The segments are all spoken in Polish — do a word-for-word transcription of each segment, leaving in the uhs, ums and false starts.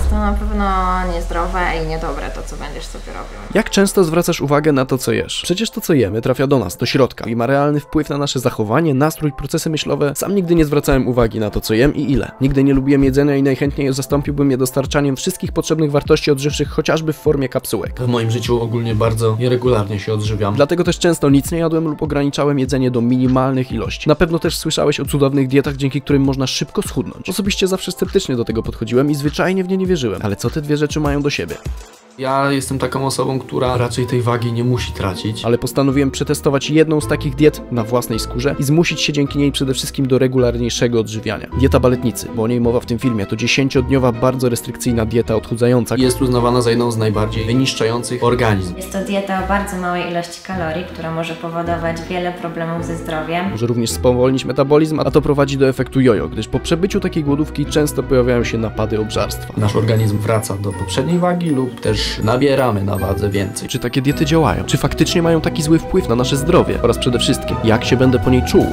Jest to na pewno niezdrowe i niedobre to, co będziesz sobie robił. Jak często zwracasz uwagę na to, co jesz? Przecież to, co jemy, trafia do nas, do środka i ma realny wpływ na nasze zachowanie, nastrój, procesy myślowe. Sam nigdy nie zwracałem uwagi na to, co jem i ile. Nigdy nie lubiłem jedzenia i najchętniej zastąpiłbym je dostarczaniem wszystkich potrzebnych wartości odżywczych, chociażby w formie kapsułek. W moim życiu ogólnie bardzo nieregularnie się odżywiam. Dlatego też często nic nie jadłem lub ograniczałem jedzenie do minimalnych ilości. Na pewno też słyszałeś o cudownych dietach, dzięki którym można szybko schudnąć. Osobiście zawsze sceptycznie do tego podchodziłem i zwyczajnie w nie nie wierzyłem. Ale co te dwie rzeczy mają do siebie? Ja jestem taką osobą, która raczej tej wagi nie musi tracić, ale postanowiłem przetestować jedną z takich diet na własnej skórze i zmusić się dzięki niej przede wszystkim do regularniejszego odżywiania. Dieta baletnicy, bo o niej mowa w tym filmie, to dziesięciodniowa, bardzo restrykcyjna dieta odchudzająca. Jest uznawana za jedną z najbardziej wyniszczających organizm. Jest to dieta o bardzo małej ilości kalorii, która może powodować wiele problemów ze zdrowiem. Może również spowolnić metabolizm, a to prowadzi do efektu jojo, gdyż po przebyciu takiej głodówki często pojawiają się napady obżarstwa. Nasz organizm wraca do poprzedniej wagi lub też nabieramy na wadze więcej. Czy takie diety działają? Czy faktycznie mają taki zły wpływ na nasze zdrowie? Oraz przede wszystkim, jak się będę po niej czuł?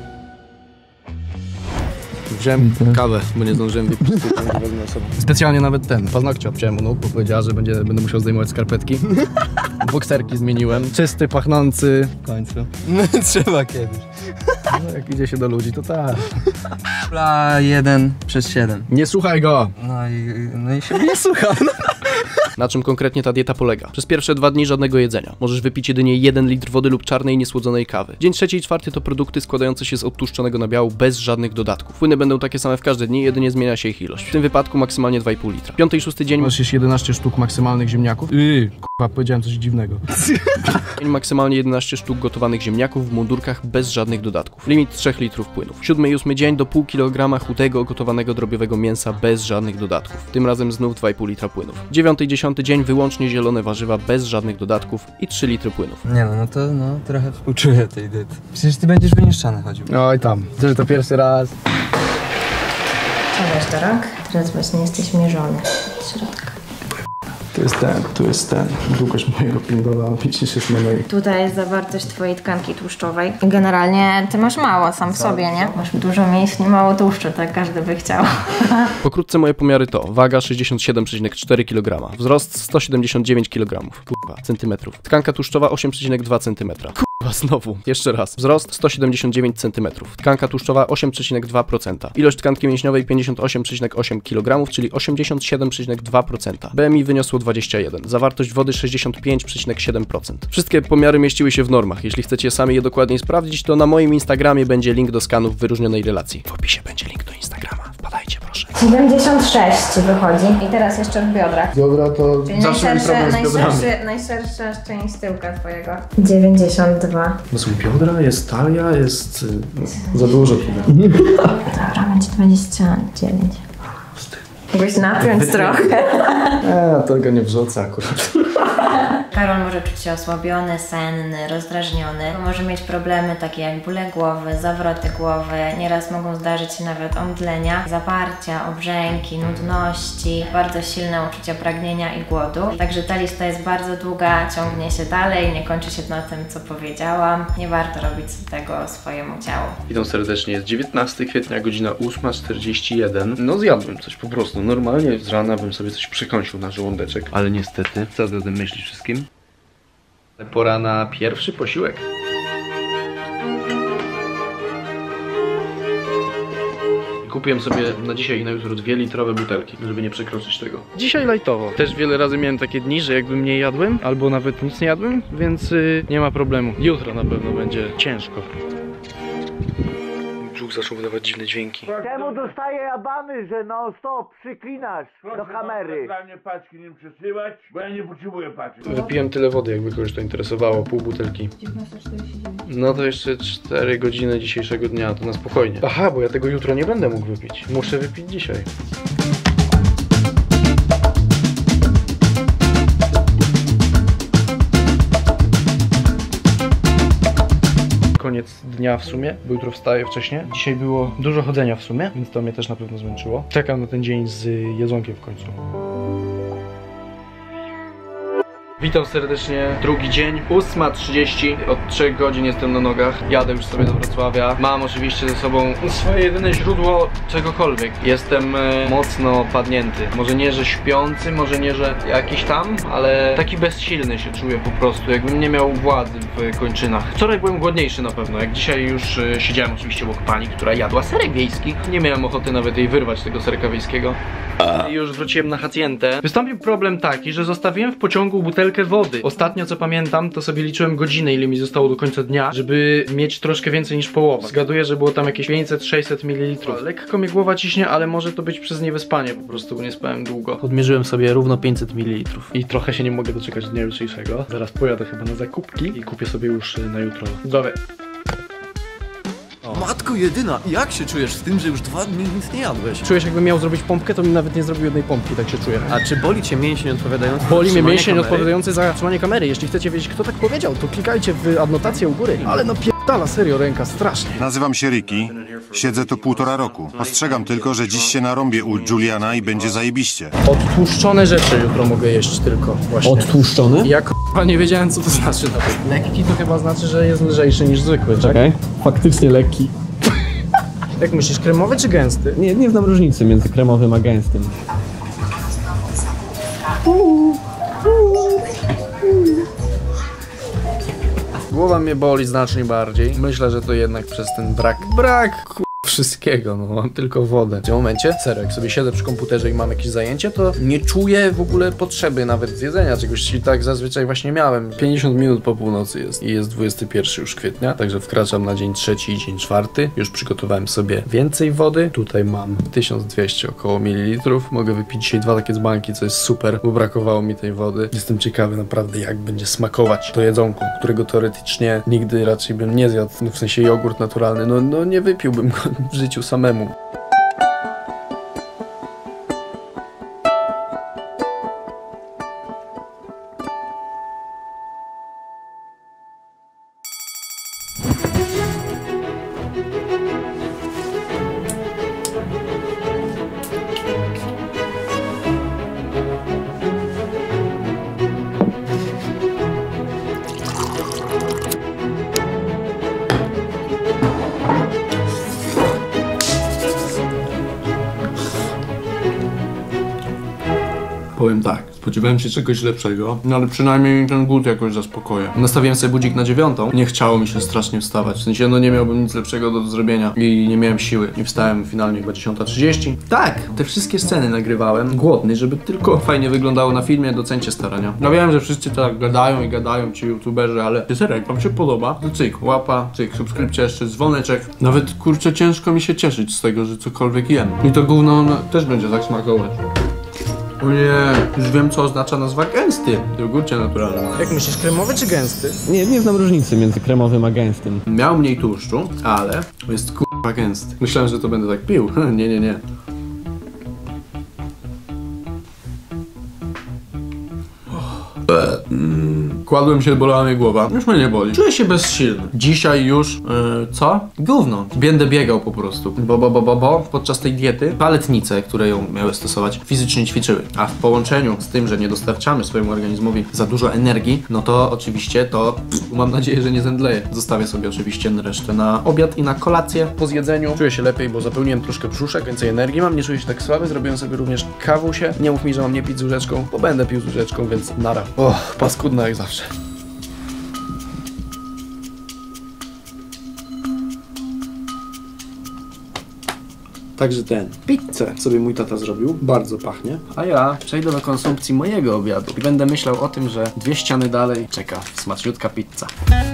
Wziąłem kawę, bo nie zdążyłem wypić. Specjalnie nawet ten, paznokcie obciąłem, no, bo powiedziała, że będzie, będę musiał zdejmować skarpetki. Bokserki zmieniłem. Czysty, pachnący. W końcu. Trzeba kiedyś. No, jak idzie się do ludzi, to tak. Pla jeden przez siedem. Nie słuchaj go! No i, no i się nie słucha. No. Na czym konkretnie ta dieta polega? Przez pierwsze dwa dni żadnego jedzenia. Możesz wypić jedynie jeden litr wody lub czarnej, niesłodzonej kawy. Dzień trzeci i czwarty to produkty składające się z odtłuszczonego nabiału bez żadnych dodatków. Płyny będą takie same w każde dni, jedynie zmienia się ich ilość. W tym wypadku maksymalnie dwa i pół litra. Piąty i szósty dzień możesz jeść jedenaście sztuk maksymalnych ziemniaków. Yy, k***a, powiedziałem coś dziwnego. Dzień maksymalnie jedenaście sztuk gotowanych ziemniaków w mundurkach bez żadnych dodatków. Limit trzech litrów płynów. Siódmy i ósmy dzień do pół kilograma chudego, gotowanego drobiowego mięsa bez żadnych dodatków. Tym razem znów dwa i pół litra płynów. Dziewiąty i dziesiąty dzień wyłącznie zielone warzywa bez żadnych dodatków i trzy litry płynów. Nie no, no to no, trochę współczuję tej diety. Przecież ty będziesz wyniszczany chodził. Oj tam, że to pierwszy raz. Ciągasz do rąk, teraz właśnie jesteś mierzony od środka. Tu jest ten, tu jest ten. Długość mojego pindola, widzisz, jest na mojej. Tutaj jest zawartość twojej tkanki tłuszczowej. Generalnie ty masz mało sam w sobie, nie? Masz dużo mięśni, mało tłuszczu, tak każdy by chciał. Pokrótce moje pomiary to waga sześćdziesiąt siedem przecinek cztery kilograma, wzrost sto siedemdziesiąt dziewięć kilogramów, kurwa, centymetrów, tkanka tłuszczowa osiem przecinek dwa centymetra. Kurwa, znowu, jeszcze raz, wzrost sto siedemdziesiąt dziewięć centymetrów, tkanka tłuszczowa osiem przecinek dwa procent, ilość tkanki mięśniowej pięćdziesiąt osiem przecinek osiem kilogramów, czyli osiemdziesiąt siedem przecinek dwa procent. B M I wyniosło dwadzieścia jeden, zawartość wody sześćdziesiąt pięć przecinek siedem procent. Wszystkie pomiary mieściły się w normach. Jeśli chcecie sami je dokładniej sprawdzić, to na moim Instagramie będzie link do skanów wyróżnionej relacji. W opisie będzie link do Instagrama. Wpadajcie proszę. siedemdziesiąt sześć wychodzi. I teraz jeszcze w biodrach. Biodra to Czyli zawsze mi problem z biodrami. Najszersza część tyłka twojego. dziewięćdziesiąt dwa. To są biodra, jest talia, jest y, za dużo chyba. Dobra, będzie dwadzieścia dziewięć. Mógłbyś napiąć trochę. Eee, tego nie wrzucę akurat. Karol może czuć się osłabiony, senny, rozdrażniony. Może mieć problemy takie jak bóle głowy, zawroty głowy. Nieraz mogą zdarzyć się nawet omdlenia, zaparcia, obrzęki, nudności, bardzo silne uczucia pragnienia i głodu. Także ta lista jest bardzo długa, ciągnie się dalej, nie kończy się na tym, co powiedziałam. Nie warto robić tego swojemu ciału. Witam serdecznie, jest dziewiętnastego kwietnia, godzina ósma czterdzieści jeden. No zjadłem coś po prostu. Normalnie z rana bym sobie coś przekąsił na żołądeczek, ale niestety, co ty o tym myślisz wszystkim? Pora na pierwszy posiłek. Kupiłem sobie na dzisiaj i na jutro dwie litrowe butelki, żeby nie przekroczyć tego. Dzisiaj lajtowo. Też wiele razy miałem takie dni, że jakby mniej jadłem, albo nawet nic nie jadłem, więc yy, nie ma problemu. Jutro na pewno będzie ciężko. Brzuch zaczął wydawać dziwne dźwięki. Czemu dostaję abany, że non stop przyklinasz do kamery? Dla mnie paczki nie przesyłać, bo ja nie potrzebuję paczki. Wypiłem tyle wody, jakby kogoś to interesowało, pół butelki. No to jeszcze cztery godziny dzisiejszego dnia, to na spokojnie. Aha, bo ja tego jutro nie będę mógł wypić. Muszę wypić dzisiaj. Koniec dnia w sumie, bo jutro wstaję wcześniej. Dzisiaj było dużo chodzenia w sumie, więc to mnie też na pewno zmęczyło. Czekam na ten dzień z jedzonkiem w końcu. Witam serdecznie, drugi dzień, ósma trzydzieści, od trzech godzin jestem na nogach, jadę już sobie do Wrocławia. Mam oczywiście ze sobą swoje jedyne źródło czegokolwiek. Jestem e, mocno padnięty, może nie, że śpiący, może nie, że jakiś tam, ale taki bezsilny się czuję po prostu, jakbym nie miał władzy w kończynach. Wczoraj byłem głodniejszy na pewno, jak dzisiaj już e, siedziałem oczywiście obok pani, która jadła serek wiejski. Nie miałem ochoty nawet jej wyrwać tego serka wiejskiego. I już wróciłem na hacjentę. Wystąpił problem taki, że zostawiłem w pociągu butelkę wody. Ostatnio co pamiętam, to sobie liczyłem godzinę, ile mi zostało do końca dnia, żeby mieć troszkę więcej niż połowę. Zgaduję, że było tam jakieś pięćset sześćset mililitrów. Lekko mnie głowa ciśnie, ale może to być przez niewyspanie po prostu, bo nie spałem długo. Odmierzyłem sobie równo pięćset mililitrów. I trochę się nie mogę doczekać dnia jutrzejszego. Zaraz pojadę chyba na zakupki i kupię sobie już na jutro. Zdrowie. Matko jedyna, jak się czujesz z tym, że już dwa dni nic nie jadłeś? Czujesz, jakbym miał zrobić pompkę, to mi nawet nie zrobił jednej pompki, tak się czuję. A czy boli cię mięsień odpowiadający za Boli mnie trzymanie mięsień kamery? odpowiadający za trzymanie kamery. Jeśli chcecie wiedzieć, kto tak powiedział, to klikajcie w adnotację u góry. Ale no pierdala, serio, ręka strasznie. Nazywam się Ricky. Siedzę tu półtora roku. Ostrzegam tylko, że dziś się narąbię u Juliana i będzie zajebiście. Odtłuszczone rzeczy jutro mogę jeść tylko właśnie. Odtłuszczony? Ja k***a nie wiedziałem, co to znaczy nawet. Lekki to chyba znaczy, że jest lżejszy niż zwykły, tak? Okej, faktycznie lekki. Jak myślisz, kremowy czy gęsty? Nie, nie znam różnicy między kremowym a gęstym. Głowa mnie boli znacznie bardziej. Myślę, że to jednak przez ten brak. Brak k***a wszystkiego, no mam tylko wodę. W tym momencie, serio, jak sobie siedzę przy komputerze i mam jakieś zajęcie, to nie czuję w ogóle potrzeby nawet zjedzenia czegoś i tak zazwyczaj właśnie miałem. pięćdziesiąt minut po północy jest i jest dwudziestego pierwszego już kwietnia, także wkraczam na dzień trzeci i dzień czwarty. Już przygotowałem sobie więcej wody. Tutaj mam tysiąc dwieście około mililitrów. Mogę wypić dzisiaj dwa takie dzbanki, co jest super, bo brakowało mi tej wody. Jestem ciekawy naprawdę, jak będzie smakować to jedzonko, którego teoretycznie nigdy raczej bym nie zjadł, no w sensie jogurt naturalny, no, no nie wypiłbym go w życiu samemu. Powiem tak, spodziewałem się czegoś lepszego, no ale przynajmniej ten głód jakoś zaspokoję. Nastawiłem sobie budzik na dziewiątą. Nie chciało mi się strasznie wstawać. W sensie, no nie miałbym nic lepszego do zrobienia i nie miałem siły. I wstałem finalnie chyba dziesiąta trzydzieści. Tak, te wszystkie sceny nagrywałem głodny, żeby tylko fajnie wyglądało na filmie. Docencie starania. No wiem, że wszyscy tak gadają i gadają ci youtuberzy, ale ty serio, jak wam się podoba, to cyk, łapa, cyk, subskrypcja jeszcze, dzwoneczek. Nawet kurczę, ciężko mi się cieszyć z tego, że cokolwiek jem. I to gówno no, też będzie tak smakować. O nie, już wiem, co oznacza nazwa gęsty w jogurcie naturalnym. Jak myślisz, kremowy czy gęsty? Nie, nie znam różnicy między kremowym a gęstym. Miał mniej tłuszczu, ale jest kurwa gęsty. Myślałem, że to będę tak pił. Nie, nie, nie. Kładłem się, bolała mnie głowa. Już mnie nie boli. Czuję się bezsilny. Dzisiaj już, yy, co? Gówno. Będę biegał po prostu. Bo, bo, bo, bo, bo podczas tej diety paletnice, które ją miały stosować, fizycznie ćwiczyły. A w połączeniu z tym, że nie dostarczamy swojemu organizmowi za dużo energii, no to oczywiście to, pff, mam nadzieję, że nie zemdleję. Zostawię sobie oczywiście resztę na obiad i na kolację. Po zjedzeniu czuję się lepiej, bo zapełniłem troszkę brzuszek, więcej energii mam, nie czuję się tak słaby. Zrobiłem sobie również kawusie. Nie mów mi, że mam nie pić z łyżeczką, bo będę pił z łyżeczką, więc nara. O, paskudna jak zawsze. Także ten, pizzę sobie mój tata zrobił, bardzo pachnie. A ja przejdę do konsumpcji mojego obiadu i będę myślał o tym, że dwie ściany dalej czeka smaczniutka pizza.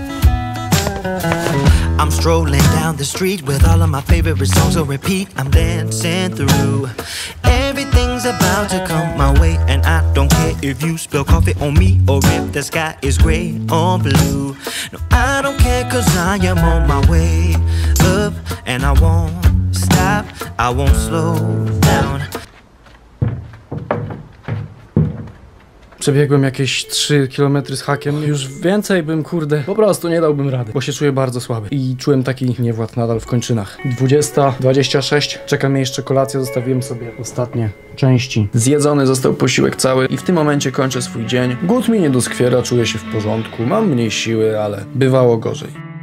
I'm strolling down the street with all of my favorite songs on repeat. I'm dancing through. Everything's about to come my way, and I don't care if you spill coffee on me or if the sky is gray or blue. No, I don't care, cause I am on my way up, and I won't stop, I won't slow down. Przebiegłem jakieś trzy kilometry z hakiem. Już więcej bym, kurde, po prostu nie dałbym rady, bo się czuję bardzo słaby. I czułem taki niewład nadal w kończynach. dwudziesta dwadzieścia sześć. Czeka mnie jeszcze kolacja. Zostawiłem sobie ostatnie części. Zjedzony został posiłek cały i w tym momencie kończę swój dzień. Głód mi nie doskwiera, czuję się w porządku. Mam mniej siły, ale bywało gorzej.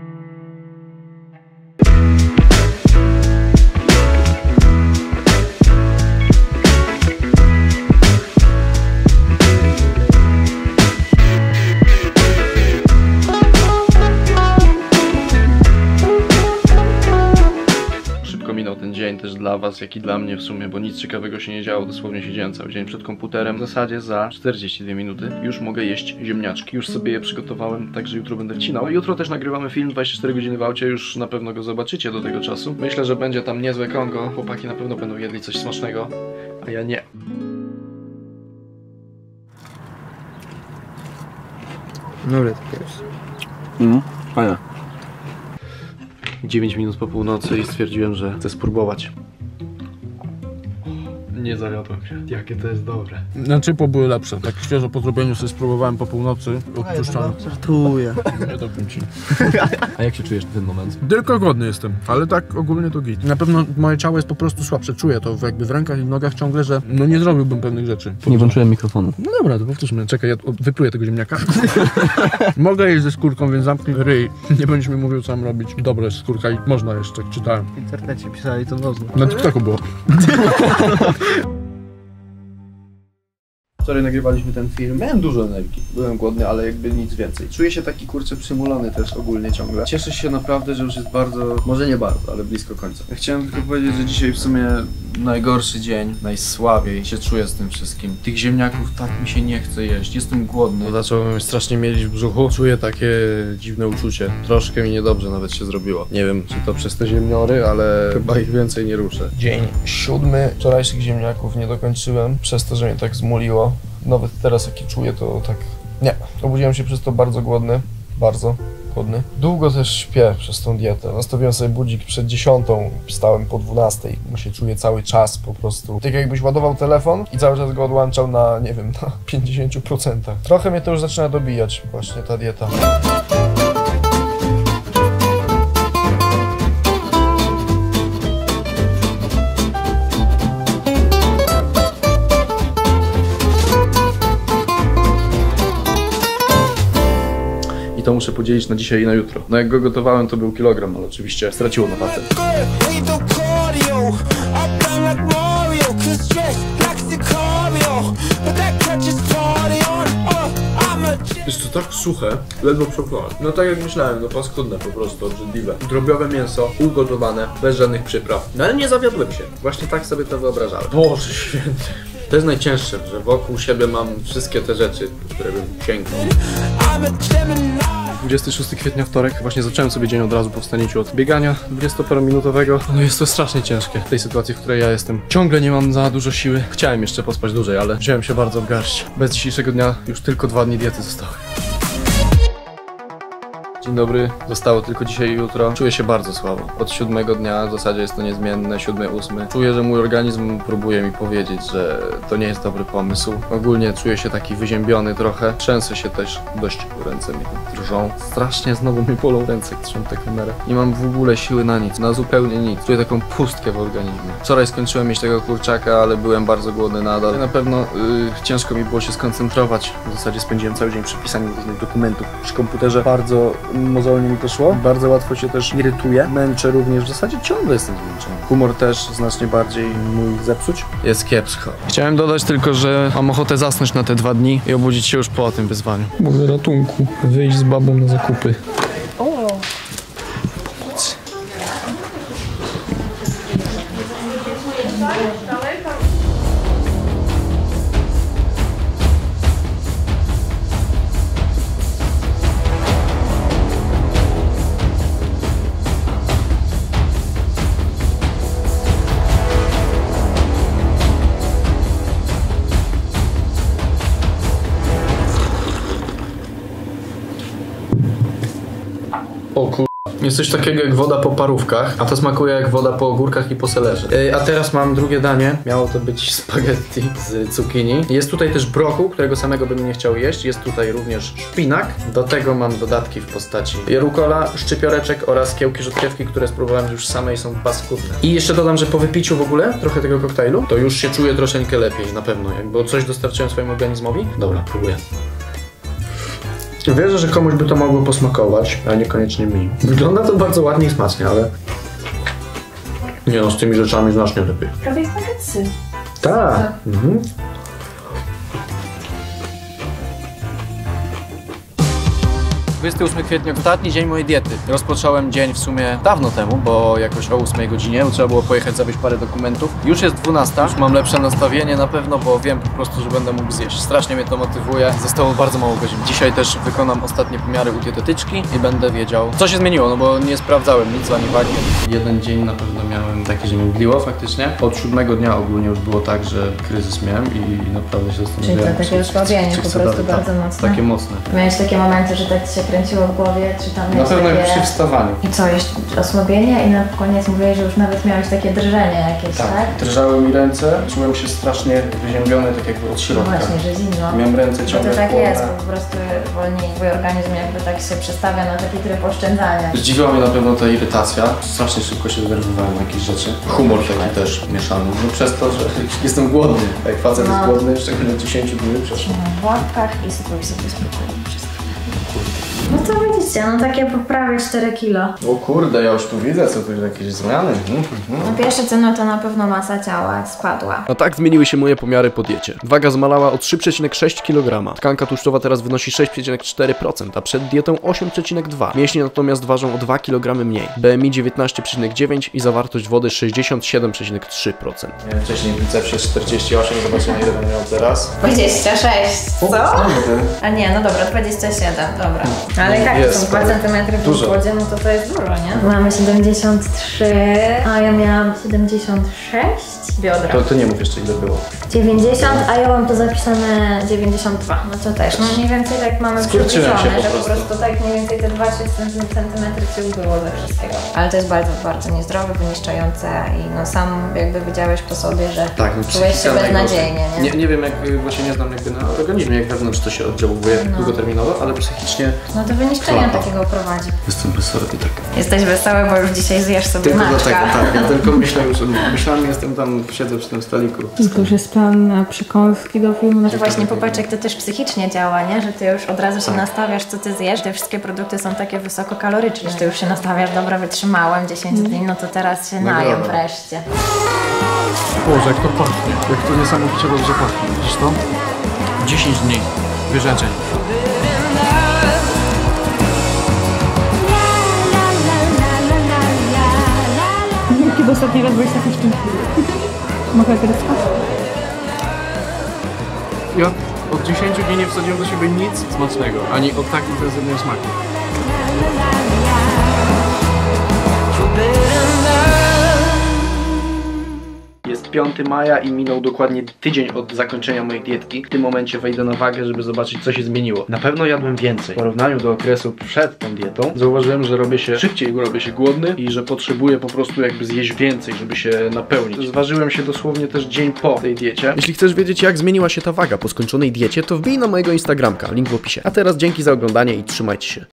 Ten dzień też dla was, jak i dla mnie w sumie, bo nic ciekawego się nie działo, dosłownie siedziałem cały dzień przed komputerem. W zasadzie za czterdzieści dwie minuty już mogę jeść ziemniaczki, już sobie je przygotowałem, także jutro będę wcinał. Jutro też nagrywamy film dwadzieścia cztery godziny w aucie, już na pewno go zobaczycie do tego czasu. Myślę, że będzie tam niezłe Kongo, chłopaki na pewno będą jedli coś smacznego, a ja nie. Dobre to pierwsze. Mhm, fajne. dziewięć minut po północy i stwierdziłem, że chcę spróbować. Nie zawiodłem się. Jakie to jest dobre. Naczypo były lepsze. Tak świeżo po zrobieniu sobie spróbowałem po północy. Odpuszczam. Żartuję. Nie dałbym ci. A jak się czujesz w ten moment? Tylko głodny jestem, ale tak ogólnie to git. Na pewno moje ciało jest po prostu słabsze. Czuję to jakby w rękach i w nogach ciągle, że no nie zrobiłbym pewnych rzeczy. Nie włączyłem mikrofonu. No dobra, to powtórzmy. Czekaj, ja wypluję tego ziemniaka. Mogę jeść ze skórką, więc zamknij ryj. Nie będziesz mi mówił, co mam robić. Dobre jest skórka i można jeszcze, czytałem. W internecie pisali, to można. Na TikToku było. Wczoraj nagrywaliśmy ten film. Miałem dużo energii. Byłem głodny, ale jakby nic więcej. Czuję się taki, kurczę, przymulony też ogólnie ciągle. Cieszę się naprawdę, że już jest bardzo, może nie bardzo, ale blisko końca. Ja chciałem tylko powiedzieć, że dzisiaj w sumie najgorszy dzień, najsłabiej się czuję z tym wszystkim. Tych ziemniaków tak mi się nie chce jeść. Jestem głodny. Zacząłem strasznie mielić w brzuchu. Czuję takie dziwne uczucie. Troszkę mi niedobrze nawet się zrobiło. Nie wiem, czy to przez te ziemniory, ale chyba ich więcej nie ruszę. Dzień siódmy. Wczorajszych ziemniaków nie dokończyłem, przez to, że mnie tak zmuliło. Nawet teraz jak je czuję, to tak... Nie. Obudziłem się przez to bardzo głodny. Bardzo głodny. Długo też śpię przez tą dietę. Nastawiłem sobie budzik przed dziesiątą, wstałem po dwunastej. Bo się czuję cały czas po prostu. Tak jakbyś ładował telefon i cały czas go odłączał na, nie wiem, na pięćdziesiąt procent. Trochę mnie to już zaczyna dobijać, właśnie ta dieta. To muszę podzielić na dzisiaj i na jutro. No jak go gotowałem, to był kilogram, ale oczywiście straciło na wadze. Jest to tak suche, ledwo przekonałem. No tak jak myślałem, no paskudne po prostu, obrzydliwe. Drobiowe mięso, ugotowane, bez żadnych przypraw. No ale nie zawiodłem się. Właśnie tak sobie to wyobrażałem. Boże święty. To jest najcięższe, że wokół siebie mam wszystkie te rzeczy, które bym sięgnął. dwudziestego szóstego kwietnia, wtorek. Właśnie zacząłem sobie dzień od razu po wstanięciu od biegania dwudziestoparominutowego. No jest to strasznie ciężkie w tej sytuacji, w której ja jestem. Ciągle nie mam za dużo siły. Chciałem jeszcze pospać dłużej, ale wziąłem się bardzo w garść. Bez dzisiejszego dnia już tylko dwa dni diety zostały. Dzień dobry, zostało tylko dzisiaj i jutro. Czuję się bardzo słabo. Od siódmego dnia w zasadzie jest to niezmienne, siódmy, ósmy. Czuję, że mój organizm próbuje mi powiedzieć, że to nie jest dobry pomysł. Ogólnie czuję się taki wyziębiony trochę. Trzęsę się też, dość ręce mi drżą. Strasznie znowu mi bolą ręce, jak trzymam tę kamerę. Nie mam w ogóle siły na nic, na zupełnie nic. Czuję taką pustkę w organizmie. Wczoraj skończyłem mieć tego kurczaka, ale byłem bardzo głodny nadal. Na pewno yy, ciężko mi było się skoncentrować. W zasadzie spędziłem cały dzień przy pisaniu różnych dokumentów przy komputerze. Bardzo mozolnie mi to szło. Bardzo łatwo się też irytuję. Męczę również. W zasadzie ciągle jestem zmęczony. Humor też znacznie bardziej mój zepsuć. Jest kiepsko. Chciałem dodać tylko, że mam ochotę zasnąć na te dwa dni i obudzić się już po tym wyzwaniu. Mogę ratunku. Wyjść z babą na zakupy. O. O kur... Jest coś takiego jak woda po parówkach, a to smakuje jak woda po ogórkach i po selerze. Yy, a teraz mam drugie danie. Miało to być spaghetti z cukinii. Jest tutaj też brokuł, którego samego bym nie chciał jeść. Jest tutaj również szpinak. Do tego mam dodatki w postaci rucola, szczypioreczek oraz kiełki rzodkiewki, które spróbowałem już same i są paskudne. I jeszcze dodam, że po wypiciu w ogóle trochę tego koktajlu, to już się czuję troszeczkę lepiej, na pewno. Jakby coś dostarczyłem swojemu organizmowi. Dobra, próbuję. Wierzę, że komuś by to mogło posmakować, a niekoniecznie mi. Wygląda to bardzo ładnie i smacznie, ale... Nie no, z tymi rzeczami znacznie lepiej. Prawie jak spaghetti. Tak. Mhm. dwudziestego ósmego kwietnia, ostatni dzień mojej diety. Rozpocząłem dzień w sumie dawno temu, bo jakoś o ósmej godzinie, bo trzeba było pojechać zawieźć parę dokumentów. Już jest dwunasta, już mam lepsze nastawienie na pewno, bo wiem po prostu, że będę mógł zjeść. Strasznie mnie to motywuje. Zostało bardzo mało godzin. Dzisiaj też wykonam ostatnie pomiary u dietetyczki i będę wiedział, co się zmieniło, no bo nie sprawdzałem nic ani wagi. Jeden dzień na pewno miałem taki, że mi mgliło faktycznie. Od siódmego dnia ogólnie już było tak, że kryzys miałem i naprawdę się zastanawiałem. Czyli to takie osłabienie po prostu bardzo mocne. Takie mocne. Miałeś takie momenty, że tak ci się kręciło w głowie, czy tam na pewno takie... przy wstawaniu. I co, jeszcze osłabienie i na koniec mówiłeś, że już nawet miałeś takie drżenie jakieś, tak? tak? Drżały mi ręce, czułem się strasznie wyziębiony, tak jakby od środka. No właśnie, że zimno. Miałem ręce ciągle to tak chłodne. jest, bo po prostu wolniej twój organizm jakby tak się przestawia na taki tryb oszczędzania. Zdziwiła mnie na pewno ta irytacja. Strasznie szybko się zdenerwowałem na jakieś rzeczy. Humor taki też mieszany. No przez to, że jestem głodny. Jak facet no. jest głodny, szczególnie dziesięć dni przeszło. W łapkach i sypuj sobie spokojnie wszystko. No to widzicie, no takie poprawie cztery kilo. O kurde, ja już tu widzę, co tu jakieś zmiany. No pierwsze co, no to na pewno masa ciała spadła. No tak zmieniły się moje pomiary po diecie. Waga zmalała o trzy przecinek sześć kilograma. Tkanka tłuszczowa teraz wynosi sześć przecinek cztery procent, a przed dietą osiem przecinek dwa procent. Mięśnie natomiast ważą o dwa kilogramy mniej. B M I dziewiętnaście przecinek dziewięć i zawartość wody sześćdziesiąt siedem przecinek trzy procent. Miałem wcześniej bicepsie czterdzieści osiem, zobaczymy ile będę miał teraz. dwadzieścia sześć, co? A nie, no dobra, dwadzieścia siedem, dobra. Ale i tak to są dwa centymetry w głodzie, no to to jest dużo, nie? Mamy siedemdziesiąt trzy, a ja miałam siedemdziesiąt sześć biodra. To, to nie mów jeszcze ile było. dziewięćdziesiąt, a ja mam to zapisane dziewięćdziesiąt dwa, no to też, no mniej więcej tak mamy przybliżone, że po prostu. po prostu tak mniej więcej te dwa trzy centymetry ci ubyło ze wszystkiego. Ale to jest bardzo, bardzo niezdrowe, wyniszczające i no sam jakby widziałeś po sobie, że tak, no, czułeś się beznadziejnie, nie? nie? Nie wiem jak, bo się nie znam jakby na organizmie, jak wewnątrz to się oddziałuje no. długoterminowo, ale psychicznie... No to wyniszczenia takiego prowadzi. Jestem wesoły i tak. Jesteś wesoły, bo już dzisiaj zjesz sobie tylko maczka. Dlatego, tak, ja tylko myślę już o myślami, jestem tam, siedzę przy tym stoliku. To już jest plan na przekąski do filmu. No właśnie, popatrz jak to też psychicznie działa, nie? Że ty już od razu się tak. nastawiasz, co ty zjesz. Te wszystkie produkty są takie wysokokaloryczne. Że ty już się nastawiasz, dobra, wytrzymałem dziesięć dni, no to teraz się najem wreszcie. Boże, jak to pachnie. Jak to niesamowicie dobrze pachnie. Widzisz to? dziesięć dni wyrzeczeń. Kiedy ostatni raz byłeś taki szczęśliwy? Mogę teraz spać? Ja od dziesięciu dni nie wsadziłem do siebie nic smacznego, ani od tak intensywnym smaku. Jest piątego maja i minął dokładnie tydzień od zakończenia mojej dietki. W tym momencie wejdę na wagę, żeby zobaczyć, co się zmieniło. Na pewno jadłem więcej. W porównaniu do okresu przed tą dietą zauważyłem, że robię się szybciej, robię się głodny i że potrzebuję po prostu jakby zjeść więcej, żeby się napełnić. Zważyłem się dosłownie też dzień po tej diecie. Jeśli chcesz wiedzieć, jak zmieniła się ta waga po skończonej diecie, to wbij na mojego Instagramka, link w opisie. A teraz dzięki za oglądanie i trzymajcie się.